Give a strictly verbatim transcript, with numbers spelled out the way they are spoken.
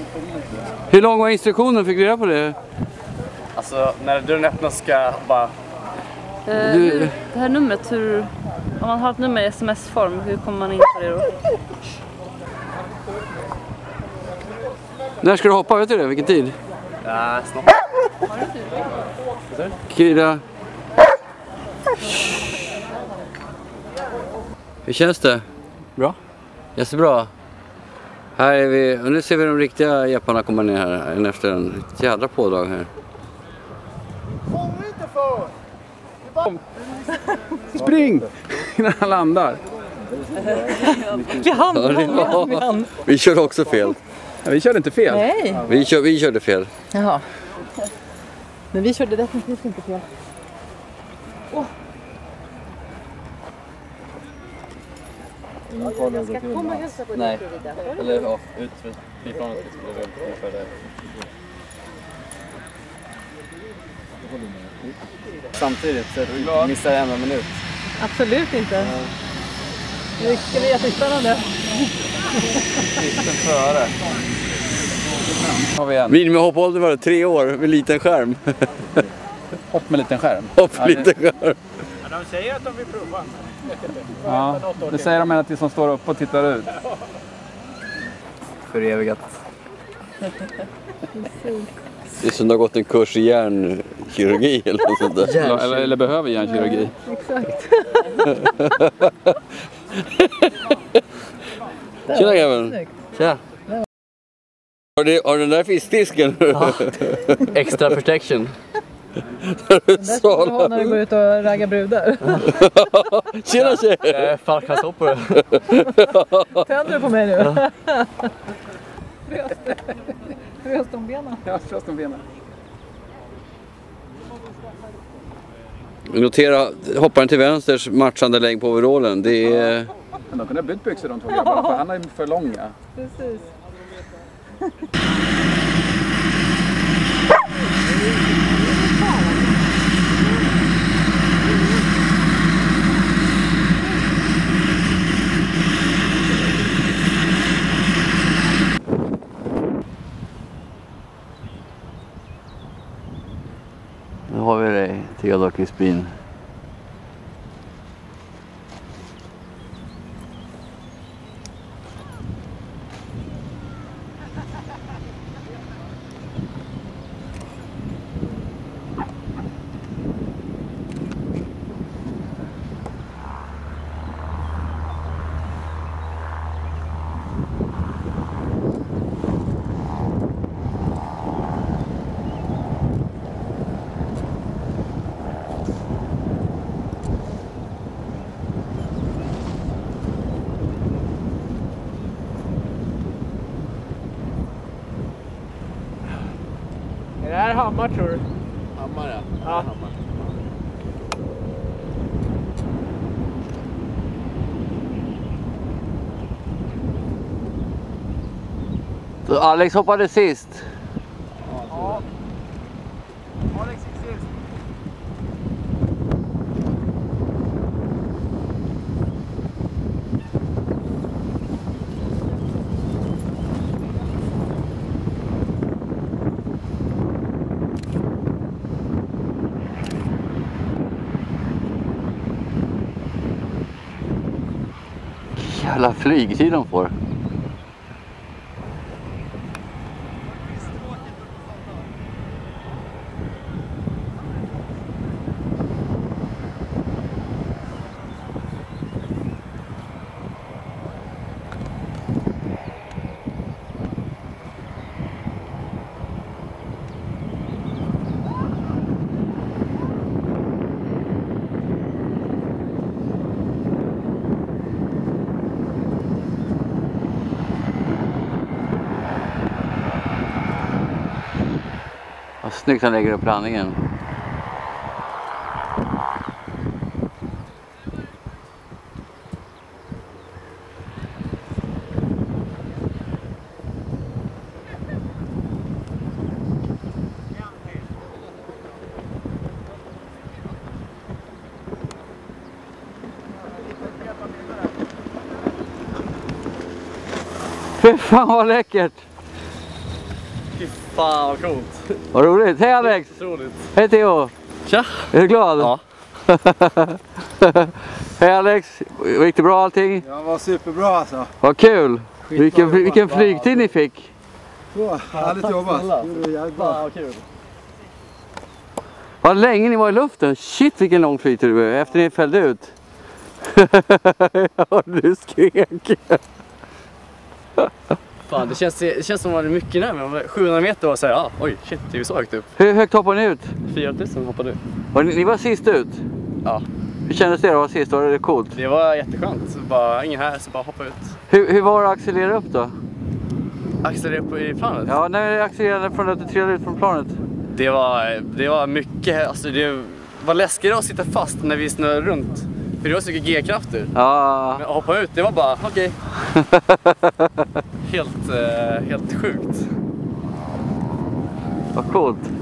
Hur lång var instruktionen? Fick du reda på det? Alltså, när dörren öppnas ska jag bara... Eh, Du- hur, det här numret, hur, om man har ett nummer i sms-form, hur kommer man in på det då? När ska du hoppa? Vet du det? Vilken tid? Ja, snart. Kira. Hur känns det? Bra. Jättebra. Här är vi, och nu ser vi de riktiga jepparna komma ner här efter en jädra pådrag här. Spring! Innan han landar. Vi hann, Ja, det var- vi hann. Vi körde också fel. Ja, vi körde inte fel. Nej. Vi, kör, vi körde fel. Jaha. Men vi körde definitivt inte fel. Nej. Eller ja, ut för flygplanet skulle runt för det. Samtidigt så att vi missar en enda minut. Absolut inte. Det ska bli jättespännande. Lite före. Har vi en Minimihoppålder var det tre år med liten skärm. hopp med liten skärm. Hopp med liten skärm. De säger att de vill prova. Ja, det säger de hela tiden som står upp och tittar ut. Förevigat. Det är som det har gått en kurs i hjärnkirurgi eller något sånt där. Eller, eller, eller behöver hjärnkirurgi. Tjena grabben. Tja. Har du, har du den där fiskdisken? Ja. Extra protection. Det ska du ha när du går ut och raggar brudar. Tjena tjejer! Eh, Fallskärmshoppare. Tänder du på mig nu? Fröst om benen. Ja, fröst om benen. Notera hopparen till vänsters matchande längd på overallen. Det är... Men de kunde ha bytt byxor de två grabbarna, för han är för långa. Precis. Nu har vi dig, Theodor Crispin. Är det här Hammar tror du? Hammar ja. Ja. Så Alex hoppade sist. Ja. Alex gick sist. Jävla flygtid de får. Vad snyggt han lägger upp landningen. Fy fan vad läckert! Fy fan vad coolt. Vad roligt. Hej Alex! Otroligt. Hej Theo! Tja! Är du glad? Ja. Hej Alex! Gick det bra allting? Ja, var superbra alltså. Vad kul! Vilken, vilken flygtid ni fick! Så, härligt jobbat. Gjorde det jävligt bra. Fan vad kul. Vad länge ni var i luften. Shit vilken lång flygtid det var efter ni fällde ut. Ja, du skrek. Fan, det känns, det känns som att det var mycket närmare. sjuhundra meter och så här, ah, oj shit, det är ju så högt upp. Hur högt hoppade ni ut? fyra tusen hoppade du. Och ni, ni var sist ut? Ja. Hur kändes det att vara sist? Var det coolt? Det var jätteskönt. Så bara, ingen här, så bara hoppa ut. Hur, hur var det att accelerera upp då? Accelerera upp i planet. Ja, när ni accelererade från att du trillade ut från planet. Det var, det var mycket, alltså det var läskigt att sitta fast när vi snurrade runt. För det var så mycket G-krafter. Ja. Men att hoppa ut, det var bara, okej. helt, eh, helt sjukt. Vad coolt.